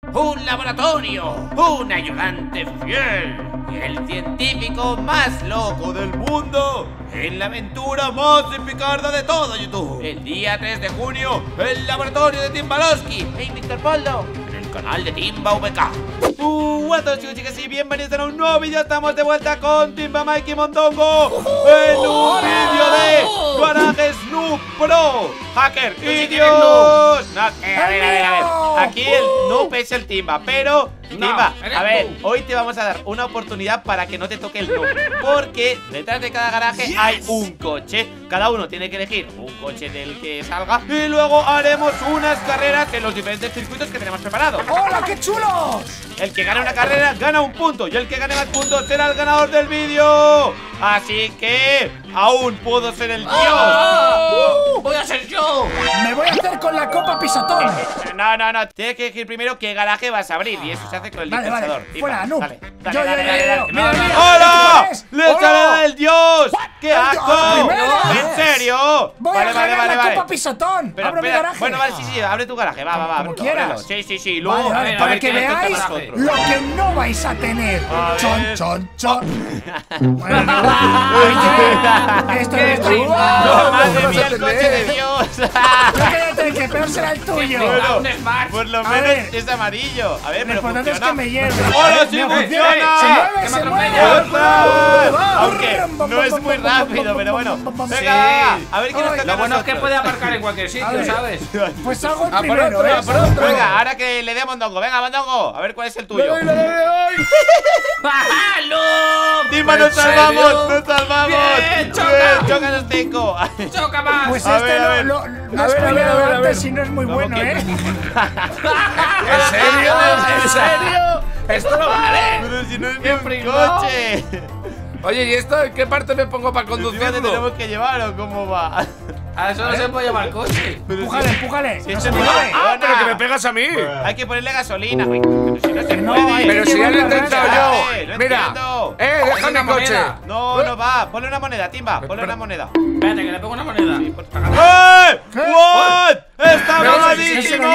un laboratorio, un ayudante fiel y el científico más loco del mundo en la aventura más picarda de todo YouTube. El día 3 de junio, el laboratorio de Timbalowski e Mr. Poldo en el canal de Timba VK. Hola a todos, chicos y chicas, y bienvenidos a un nuevo vídeo. Estamos de vuelta con Timba, Mikey, Mondongo en un vídeo de Garaje Snoop Pro Hacker y Dios. No, a ver. Aquí el noob es el Timba, pero Timba, a ver, hoy te vamos a dar una oportunidad para que no te toque el noob, porque detrás de cada garaje hay un coche. Cada uno tiene que elegir un coche del que salga y luego haremos unas carreras en los diferentes circuitos que tenemos preparados. ¡Hola, qué chulos! El que gane una carrera gana un punto y el que gane más puntos será el ganador del vídeo. Así que aún puedo ser el dios. ¡Voy a ser yo! ¡Me voy a hacer con la copa pisotón! No. Tienes que elegir primero qué garaje vas a abrir y eso se hace con el dispensador. Vale, fuera, noob. Dale. Mira. ¡Hola! ¡Le sale el dios! ¡Qué asco! ¿En serio? Voy a ganar la copa pisotón. Pero Abro mi espera, garaje. bueno, vale, sí, abre tu garaje, va. Como quieras. Sí, luego Vale, a para ver que qué veáis nosotros. lo que no vais a tener. A ver. Chon. Bueno, esto es ¡No, madre mía, el coche de Dios! Cállate, que peor será el tuyo. Bueno, un Smart. por lo A menos ver. es amarillo. A ver, Lo pero importante es funciona. que me hierve. ¡Hola, sí Me funciona! Se mueve. Aunque no es muy rápido, pero bueno. Venga, a ver qué nos toca. Lo bueno es que nosotros. puede aparcar en cualquier A sitio, ver. ¿sabes? Pues hago el por primero, otro, ¿eh? a por otro. Venga, ahora que le dé a Mondongo. Venga, Mondongo, a ver cuál es el tuyo. ¡Halo! Timba, nos ¿En serio? salvamos, nos salvamos. Bien, choca. Choca los 5. ¡Choca más! Pues A este ver, a ver. no he spoileado antes y no es muy ¿Cómo bueno, que ¿eh? ¿En serio? ¿En serio? ¡Esto no vale! Pero si no es ¡Qué mi pringao! coche. Oye, ¿y esto en qué parte me pongo para Encima te conducirlo? tenemos que llevar o cómo va. A eso no se puede llevar coche. Empújale. Si No eso se no mueve. va. ¡Ah, pero que me pegas a mí! Hay que ponerle gasolina. Uy, pero si no se No, puede. hay que Pero si ya lo he llevarla intentado rápida. yo. No Mira, entiendo. deja una mi coche. moneda. No va. Ponle una moneda, Timba. Ponle una moneda. Espérate, que le pongo una moneda. ¡Eh! ¿What? ¡Está Pero mamadísimo!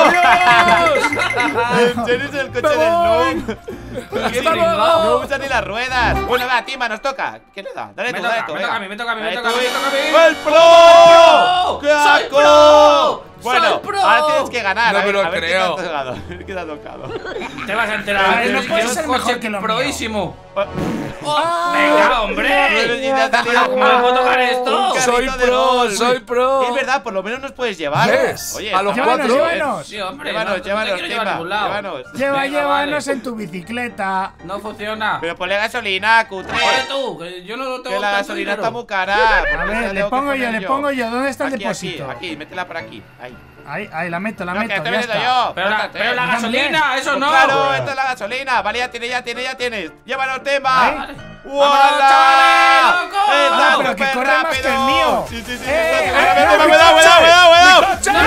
¿En serio es el coche del noob? ¡Hasta No luego! usa ni las ruedas. Bueno, va, Timba, nos toca. ¿Quién le da? Dale Me tú, toca, dale tú. me venga. toca a mí, me toca a mí, me Dale toca a tú mí, y- me toca a mí. ¡El pro! ¡Qué ¡Soy asco! pro! Bueno, ¡Soy pro! ahora tienes que ganar. No a ver, me lo a ver creo. qué te ha tocado. A ver qué te ha tocado. Te vas a enterar. A ver, no que puede es ser un mejor coche que lo mío. proísimo. Ah, ¡Venga, Pero hombre! si te has salido ¿Cómo me puedo tocar un esto? carrito Soy de pro, gol. soy pro. Es verdad, por lo menos nos puedes llevar. Yes. Oye, A los está cuatro. bien. Llévanos. Sí, hombre, Llévanos, no te llévanos, quiero llevar a Timba. ningún lado. Llévanos. Venga, Llévanos vale. en tu bicicleta. No funciona. Pero ponle gasolina, cutre. Oye tú, que yo no tengo Que la tanto gasolina dinero. está muy cara. A ver, le pongo yo. ¿Dónde está el Aquí, depósito? Aquí, métela por aquí. Ahí. Ahí, la meto, No, que ya estoy metiendo está. yo. Pero la Pórtate. gasolina, eso Pues no. claro, esta es la gasolina. Vale, ya tienes. Llévanos, Timba. Ahí. Vale. ¡Voilà! chavales, loco! ¡Está pero que súper corre más que el rápido! mío. Sí. ¡Eh, ¡Cuidado! coche!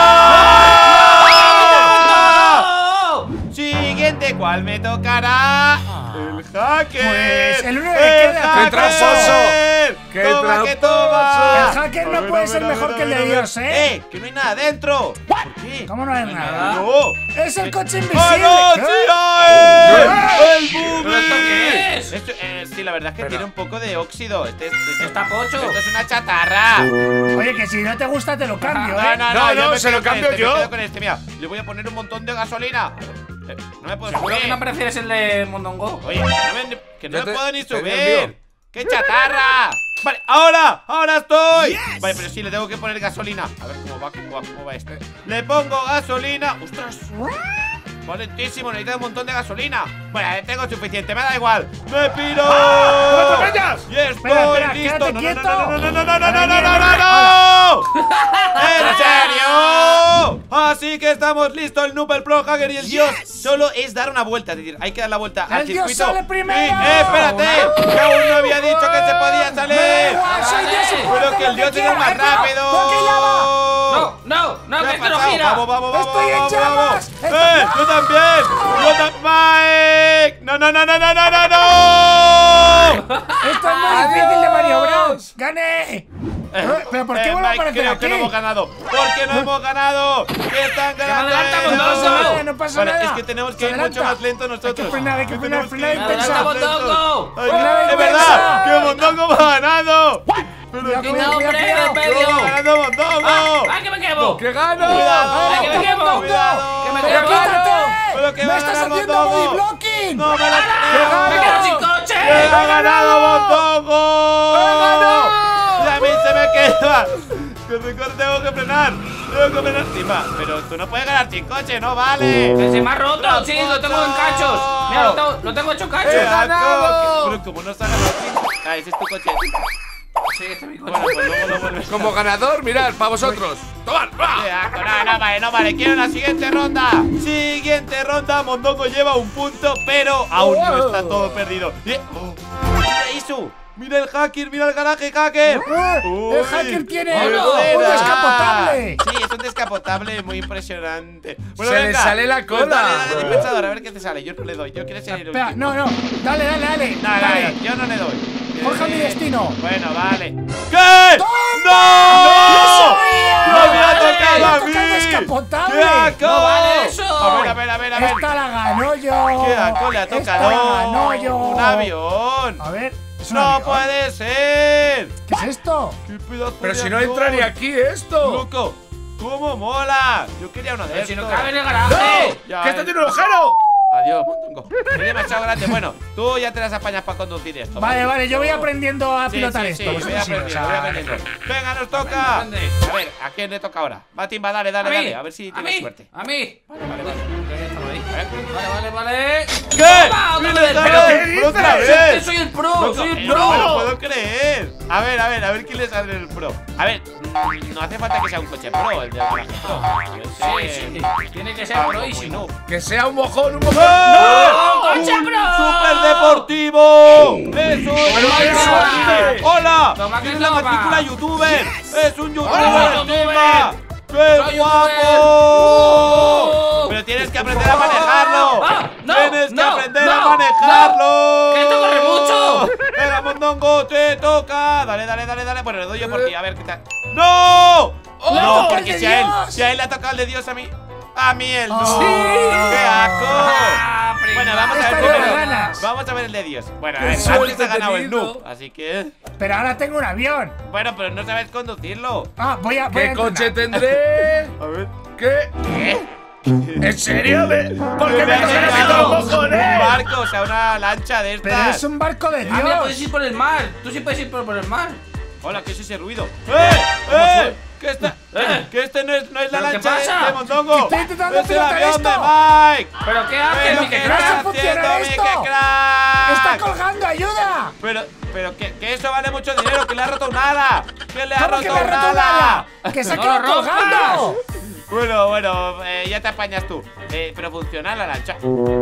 ¡Timba! Siguiente, ¿cuál me tocará? El hacker. Pues el único que queda. ¡Qué tramposo! ¡Qué ¡Toma, que tramposo! toma! El hacker no puede ser mejor que el de Dios, ¿eh? Que no hay nada dentro. ¿Por qué? ¿Cómo no hay nada? No. ¡Es el coche ¡Ah, invisible! no! ¡Sí hay! ¡El ¿Pero booby! esto qué es? Esto, sí, la verdad es que tiene un poco de óxido. Está pocho. Esto es una chatarra. Oye, que si no te gusta te lo cambio, ¿eh? No, yo me se quedo lo con cambio este, yo. Me quedo con este, mira. Le voy a poner un montón de gasolina. No me puedo ¿Seguro que subir. no prefieres el de Mondongo? Oye, que no Yo me te- puedo ni te subir. envío. ¡Qué chatarra! Vale, ahora estoy. Vale, pero sí, le tengo que poner gasolina. A ver cómo va este. Le pongo gasolina. ¡Ostras! Va lentísimo, necesita un montón de gasolina. Bueno, tengo suficiente, me da igual. ¡Me piro! ¡No te vayas! ¡Y estoy Espera, listo! quédate ¡No! ¿En serio? Así que estamos listos, el noob, el pro hacker y el dios. Solo es dar una vuelta, es decir, hay que dar la vuelta al ¡El dios circuito. sale primero! ¡Espérate! ¡Que aún no había dicho que se podía salir! Soy Dios y puedo ¡Pero hacer que lo el dios es el quiera. más rápido! No, ¿Qué que ha esto no pasado? gira. Vamos, ¡Estoy en llamas! ¡Yo también! ¡Mike! ¡No! Esto es muy difícil de maniobrar. ¡Gané! ¿Pero por qué vuelve a Mike, aparecer creo aquí? que no hemos ganado. ¿Por qué no hemos ganado? ¿Qué están ganando? adelantamos, No, no pasa Vale, nada. es que tenemos que Se ir mucho adelanta. más lento nosotros. Hay que frenar, hay que frenar, frenar y tenemos que ir pensar. más lentos. ¡Mondongo! Ay, Frenar y ¡Es verdad! pensar. ¡Que Mondongo va ganando! ¡Pero Cuidado, que cuidado, hombre, cuidado. del medio! va ganando Mondongo! ¡Ah, que me quemo! ¡Que gano! ¡Cuidado! ¡Ay, que me quemo! ¡Cuidado! ¡Que me ¡Pero quemo! quítate! ¡Pero que ¡Me va a estás ganar haciendo Mondongo! body blocking! ¡No me lo ¡Me creo! quedo sin coche! ¡Que ha ganado Mondongo! ¡Y a mí se me queda! ¡Que tengo que frenar! ¡Tengo que frenar! Tima, pero tú no puedes ganar sin coche, ¡no vale! ¡Que se me ha roto! ¡Sí, lo tengo en cachos! ¡Mira, lo tengo hecho cachos! ¡Ganado! Pero como no se ha ganado. Ah, ese es tu coche. Sí, este es mi coche. Bueno, pues luego lo vuelves. Como ganador, mirad, para vosotros. ¡Tomad! ¡Ah! ¡Qué asco! No, no vale, no vale. Quiero la siguiente ronda. Siguiente ronda. Mondongo lleva un punto, pero aún no está todo perdido. ¡Mira Isu! ¡Mira el hacker! ¡Mira el garaje hacker! El hacker tiene ¡Qué un buena! descapotable. Sí, es un descapotable muy impresionante. Bueno, Se le venga. sale la Pues cola. dale, dispensador, a ver qué te sale. Yo no le doy. Yo quiero ser el Espera, último. no. Dale, dale, dale. No, no, Dale. yo no le doy. Forja mi destino. Bueno, vale. ¿Qué? ¡No! ¡No me ha tocado a mí! ¡Me ha tocado descapotable! ¡Qué asco! ¡No vale eso! A ver. Esta la ganó yo. ¡Qué asco le ha Esta la tocado! ganó yo. ¡Un avión! A ver. ¿es un ¡No avión? puede ser! ¿Qué es esto? ¡Qué pedazo Pero de si no avión! entra ni aquí esto. ¡Loco! ¿Cómo mola? Yo quería uno de Pero estos. si no cabe en el garaje. Ya, ¡Que esto tiene un agujero! Adiós, Mondongo. Es demasiado grande. Bueno, tú ya te las apañas para conducir esto. Vale, yo voy aprendiendo a Sí, pilotar sí, esto. sí, pues voy sí, aprendiendo, o sea, voy aprendiendo. Venga, nos toca. Aprende. A ver, ¿a quién le toca ahora? Va, Timba, dale. A mí. A ver si A tienes mí. suerte. A mí. Vale. Vale. ¿Qué? ¡Toma, otra ¡Mira, vez! otra ¿Pero vez! qué ¡Otra dices? vez! Soy el pro, Loco, soy el no me lo pro. puedo creer. A ver quién le sale el pro. A ver, no hace falta que sea un coche pro, el de garaje pro. Sí. Tiene que ser proísimo. Que sea un mojón, un mojón. ¡No! ¡Coche pro! ¡Superdeportivo! ¡Es un Vale. ¡Hola! Toma que ¡Tiene la toma. matrícula youtuber! ¡Es un Hola, youtuber! youtuber. Timba! ¡Qué Soy guapo! youtuber. Pero tienes que aprender a manejarlo. No, Tienes que no, aprender no, a manejarlo. ¡Que esto corre mucho! Venga, Mondongo, te toca. Dale. Bueno, le doy yo por ti, a ver qué tal. ¡No! No, ¡El porque de si a Dios! él le ha tocado el de Dios, a mí el no. Sí. ¡Qué asco! Ah, Bueno, vamos a ver Esta no primero. la ganas. Vamos a ver el de Dios. Bueno, Qué antes suerte ha ganado el tenido. noob, así que. Pero ahora tengo un avión. Bueno, pero no sabes conducirlo. Voy a ¿Qué entrenar. coche tendré? A ver. ¿Qué? ¿Qué? ¿En serio? ¿Por qué me has tocan a mí echado? todos los Un mojones? barco, o sea, una lancha de Pero estas. es un barco de Ah, mira, puedes Dios. ir por el mar. Tú sí puedes ir por el mar. Hola, ¿qué es ese ruido? ¡Eh! ¿Qué está? ¿Eh? Que este no es la ¿Pero qué lancha pasa? de Mondongo. Estoy intentando Es el pilotar avión de esto. Mike. ¿Pero qué haces, Pero mi ¿qué que no está se haciendo, funciona esto. Mike Crack? ¡Está colgando! ¡Ayuda! Pero que eso vale mucho dinero, que le ha roto un ala. Que le ha ¿Cómo que roto me ha un roto un ala. ala? ¡Que se ha ¡No quedado lo rompas! colgando! Bueno, ya te apañas tú. Pero funciona la lancha.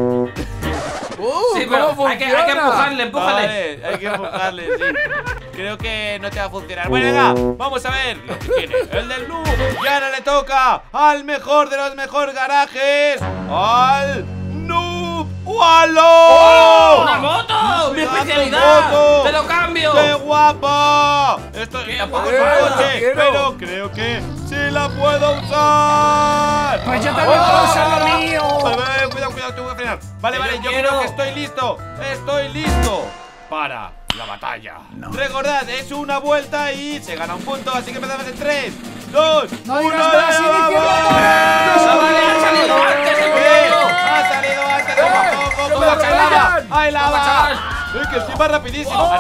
Sí, ¿Cómo pero hay que funciona? empújale. Vale, hay que empujarle, sí. Creo que no te va a funcionar. Bueno, venga, vamos a ver lo que tiene el del noob. Y ahora le toca al mejor de los mejores garajes, al noob Wallo. ¡Una moto! ¡Mi ¡Pedazo especialidad! moto! ¡Te lo cambio! ¡Qué guapo! Esto ¡Qué tampoco es guapo! un coche, ¡Quiero! pero creo que sí la puedo usar. Pues yo también puedo usar lo mío. Vale, cuidado, tengo que frenar. Vale, yo quiero. creo que estoy listo. Estoy listo para la batalla. Recordad, es una vuelta y se gana un punto, así que empezamos en 3, 2, No 1. digas nada, sí, ¡Vamos! ¡No vale, ha salido antes el primero! ¡Ha salido antes de Mondongo! ¡Que me ¡Cuidado, que hay lava! atropellan! ¡Hay Toma, lava! chaval. ¡Es que estoy más rapidísimo! ¡No!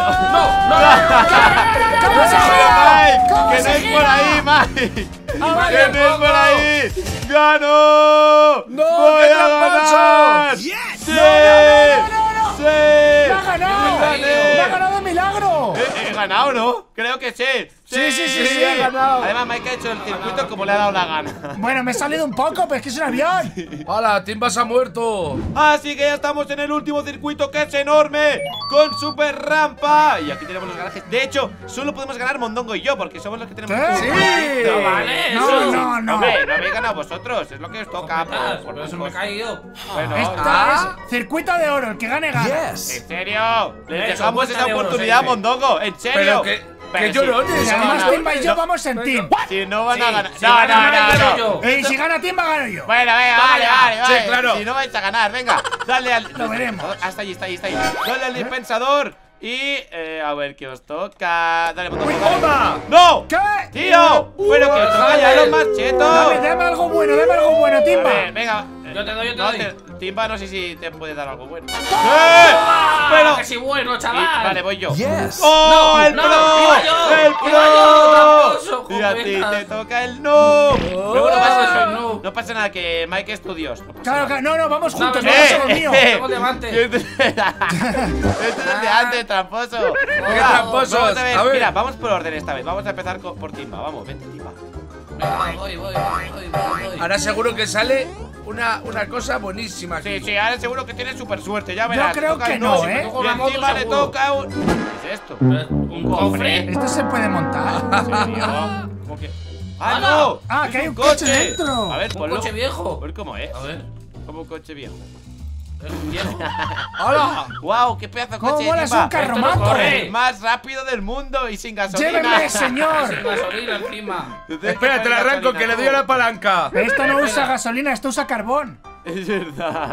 ¿Cómo se ¡Mike! gira? ¿Cómo ¡Que no se es por gira? ahí, Mike! vale, ¡Que no es por ahí! ¡Gano! ¡No, ¡Voy qué a ganar! tramposos! ¡Sí! No. ¡Sí! ¡Me ha ganado! ¡Gané! ¡Me ha ganado de milagro! He ganado, ¿no? Creo que sí. Sí, ha ganado. Además, Mike ha hecho el circuito como le ha dado la gana. Bueno, me he salido un poco, pero es que es un avión. ¡Hala, Timba se ha muerto! Así que ya estamos en el último circuito, que es enorme, con super rampa. Y aquí tenemos los garajes. De hecho, solo podemos ganar Mondongo y yo, porque somos los que tenemos ¿Qué? un ¡Sí! circuito. No vale, No, eso. no. Hombre, no habéis ganado vosotros, es lo que os toca. Por eso me he caído. Bueno, Esta es circuito de oro, el que gane gana. ¿en serio? Les Eso, dejamos cuesta esa de euros, oportunidad a Jaime. Mondongo, ¿en serio? Pero Que yo no, Y además Timba y yo vamos en team. Si no van a ganar. Si gana, No. yo. Y si gana Timba, gano yo. Bueno, venga, Vale, vale. sí, claro. Si no vais a ganar, venga. Dale al. Lo veremos. Hasta allí, está ahí. Dale al dispensador. Y a ver qué os toca. Dale, botón. ¡Toma! ¡No! ¿Qué? ¡Tío! Bueno, que os toca ya los más chetos. Dame algo bueno, Timba. Venga. Yo te doy. Timba, no sé si te puede dar algo bueno. Pero que sí, bueno, chaval. Vale, voy yo. Yes. ¡Oh, No, el no, pro! iba yo, ¡El iba yo, tramposo, pro! Y a ti cometa. te toca el no. Pero bueno, soy no. no pasa nada, que Mike es tu dios. Claro, no, vamos juntos, No, vamos a lo mío. Tengo diamante. Este es de antes, tramposo. ¡Qué tramposos! Vamos a ver, A ver. mira, vamos por orden esta vez. Vamos a empezar por Timba. Vamos, vente, Timba. Voy. Ahora seguro que sale una cosa buenísima aquí. Sí, ahora seguro que tienes super suerte. Ya verás. creo toca que el no, sí, ¿eh? Y encima le seguro. toca un. ¿Qué es esto? Un cofre. Esto se puede montar. ¿En serio? ¿Cómo que? ¡Ah, ¡Hala! no! Ah, Es que hay un coche dentro. A ver, Un ponlo. coche viejo. A ver cómo es. A ver. Como un coche viejo. Es un viejo. ¡Hala! ¡Wow! ¡Qué pedazo de ¿Cómo coche! mola? Es Timba. un carro Esto no mato. corre. El más rápido del mundo y sin gasolina. Llévenme, señor. Sin gasolina encima. Espera, te la arranco, que le doy a la palanca. Esto no usa gasolina, esto usa carbón. Es verdad.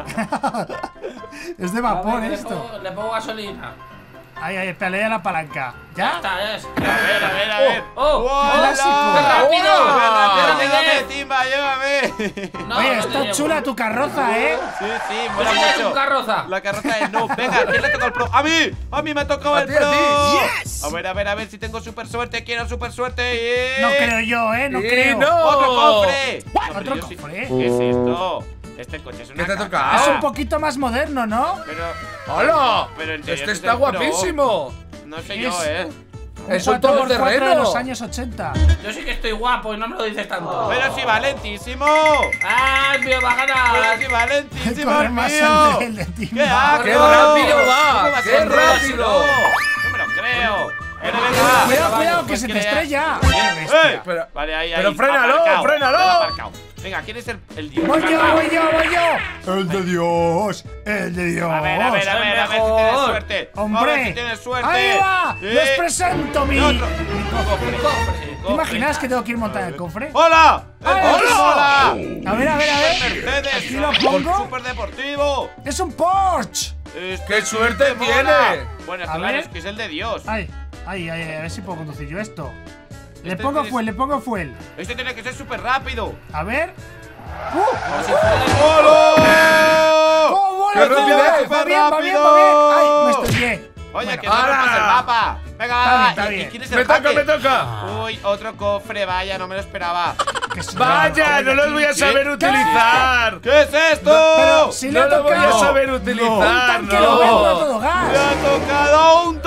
Es de A vapor ver, esto. le pongo gasolina. Ahí, espera, le doy a la palanca. Ya ¿Ya? está, ya es. A ver. ¡Oh! clásico. ¡Qué rápido! Llévame, Timba, llévame. No, Oye, no te está llevo. chula tu carroza, ¿eh? Sí, Pues mola si tienes mucho. un carroza. La carroza de no. Venga, ¿quién le toca el pro? ¡A mí! ¡A mí me ha tocado A el ti, a pro! ti. A ver si tengo super suerte. Quiero super suerte. No creo yo, ¿eh? No Sí, creo. no. ¡Otro cofre! Hombre, ¿Otro yo sí- cofre? ¿Qué es esto? Este coche es una ¿Qué te ha caca. tocado? Es un poquito más moderno, ¿no? Pero ¡Hala! Pero en serio, Este es está el pro. guapísimo. no sé Es- yo, Es un 4x4 de todoterreno. los años 80. Yo sí que estoy guapo y no me lo dices tanto. Pero sí, valentísimo. ¡Ah, el mío va a Pero ganar! sí, valentísimo. Corre el más mío. el de Timba. ¡Qué asco! ¡Qué rápido ¿Cómo va! a ¡Qué ser rápido! No me lo creo. Venga, va. Cuidado, que Pues se te le- estrella. ¡Eh! Pero- Vale, ahí. pero frénalo, aparcado, frénalo. aparcado. Venga, ¿quién es el dios? Voy yo. El de Dios. El de Dios. A ver si tienes mejor. suerte. A ver Hombre. si tienes suerte. Ahí va. Sí. Les presento mi. Otro. cofre. Cofre. ¿Te imaginas que tengo que ir montando el cofre? ¡Hola! ¡Hola! ¡Hola! A ver. Mercedes. Aquí lo pongo. Super deportivo. Es un Porsche. ¡Qué suerte mola. tiene! Bueno, A claro, ver. es que es el de Dios. Ay, a ver si puedo conducir yo esto. Le Este pongo tienes- fuel. Este tiene que ser súper rápido. A ver. ¡Hola! ¡Oh, ¡Qué rapidez! Va bien. Ay, me estrellé. Oye, Bueno, que no ¡hala! rompas el mapa. Venga, Está va. bien, está ¿Y bien. quién es el ¡Me toca, jaque? me toca! Uy, otro cofre, vaya, no me lo esperaba. que sí, ¡Vaya! ¡No los voy a saber utilizar! ¿Qué es esto? Pero si le ¡No ha los voy a tocado saber un utilizar! tanque lo vendo a ¡No! todo ¡Le gas. ha tocado un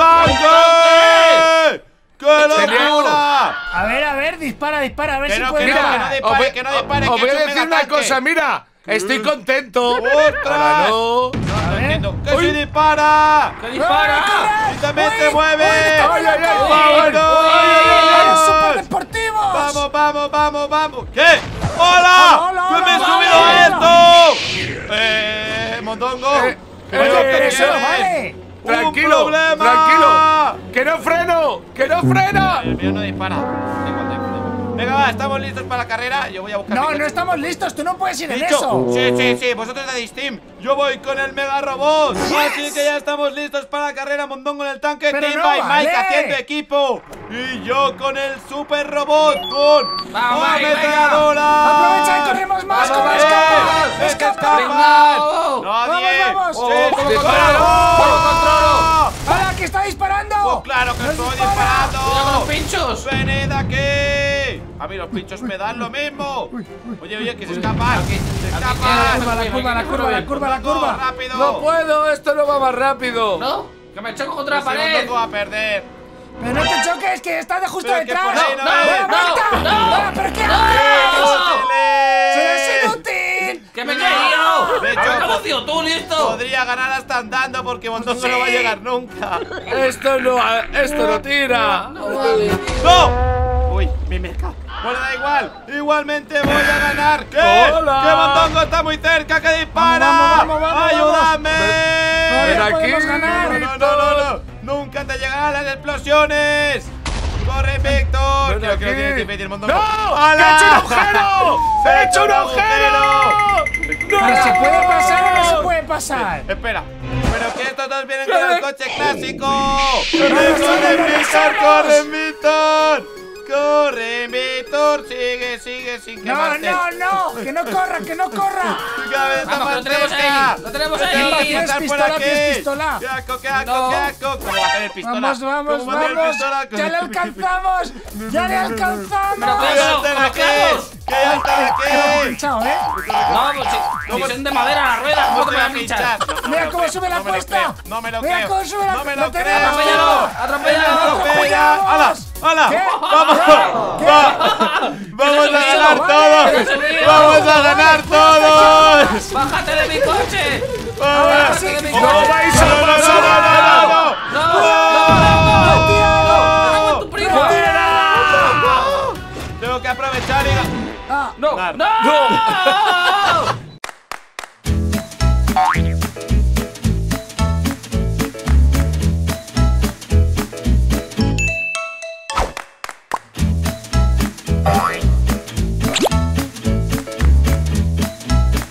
tanque! ¡Qué locura! A ver, dispara, a ver Que si no, puede que no, ganar. que no dispare, que no dispare, os que voy es a un decir una megatanque. cosa, mira. Estoy contento. ¡Ostras! Ahora no. No ver. entiendo. ¡Que se ¡Dispara! ¡Que dispara! ¡Y también se mueve! ¡Ay, ay, ay! ¡Vámonos! ¡Super deportivos! ¡Vamos! ¿Qué? ¡Hola! Hola, ¡Que me he hola, subido hola. a esto! ¡Mondongo! Oye, pero eso no tienes vale. ¡un Tranquilo, problema! tranquilo. ¡Que no freno! ¡Que no frena! El mío no dispara. Da igual. Venga, va, ¿estamos listos para la carrera? Yo voy a buscar mi No, coche. no estamos listos, tú no puedes ir en Dicho. eso. Sí, vosotros de Steam. Yo voy con el Mega Robot. Así que ya estamos listos para la carrera. Mondongo en el tanque, Pero Timba y no Mike vale. haciendo equipo. Y yo con el Super Robot con Vamos, una Mike, ametralladora. Aprovecha y corremos más, ¡Vamos, como bien! escapa. ¡Es que Escapa. escapan! Venga. ¡Nadie! Vamos. ¡Sí, ¡Dispara! ¡Dispara! ¡Hala, que está disparando! ¡Pues claro que ¡Nos estoy dispara! disparando! ¡Cuidado con los pinchos! ¡Venid aquí! A mí los pinchos me dan lo mismo. Oye, que se escapan. Se escapan. La curva. ¡Rápido! ¡No puedo! ¡Esto no va más rápido! ¿No? ¡Que me choco contra la Pues si pared! Mondongo va a perder. Pero no te choques, que está de justo Pero es que detrás. por ahí no ¡Da es. la vuelta! no. ¡Ah, ¿pero qué No. haces? ¡Útiles! ¡Es inútil! ¡Que me he caído! De hecho, ¡Haber conocido tú, listo! Podría ganar hasta andando porque Mondongo no va a llegar nunca. ¡Esto no tira! No vale. ¡No! Uy, mi mercado. Bueno, da igual. Igualmente voy a ganar. ¿Qué? ¡Hola! ¡Que Mondongo está muy cerca! ¡Que dispara! Vamos. ¡Ayúdame! Todavía Ven aquí, podemos ganar. No. Nunca te llegarán las explosiones. ¡Corre, Víctor! Ven Creo que lo aquí. tiene difícil el mundo. ¡No! ¡Hala! ¡He hecho un agujero! ¡He hecho un agujero! ¿Pero se puede pasar o no se puede pasar? Espera, pero que estos dos vienen con el coche clásico. ¡Corre, Víctor! ¡Corre, Víctor! ¡Corre, Víctor! Sigue sin No, quemarte. no, que no corra, que no corra. Cada vez está Vamos, que más lo tenemos cerca. ahí, lo tenemos Tengo ahí. que ¿Tienes pasar por pistola? aquí. ¿Tienes pistola? ¡Qué asco, qué asco, No. qué asco! ¿Cómo va a tener pistola? Vamos, ¿Cómo va a tener pistola? ya le alcanzamos, ya le alcanzamos. ¡Que ya están aquí! ¡Que ya están aquí! Pinchado, ¿eh? No, pues si son de madera las ruedas, ¿cómo te voy van a a pinchar? Mira cómo sube la No me lo cuesta. creo, no me lo Mira creo. cómo sube la No me cuesta. lo creo. ¡Atropéllalo! ¡Atropéllalo! ¡Atropella! ¡Hala! ¡Hala! ¿Qué? ¡Vamos! ¿Qué? ¡Vamos a ¡Que se ganar subió! todos! ¡Que se subió! ¡Vamos a ganar todos! ¡Bájate de mi coche! ¡Vamos! ¡Bájate de mi ¡No coche! vais a ¡No, pasar! ¡No! ¡No! ¡Tu primo! Tengo que aprovechar y... Ah, ¡No! Dar. ¡No!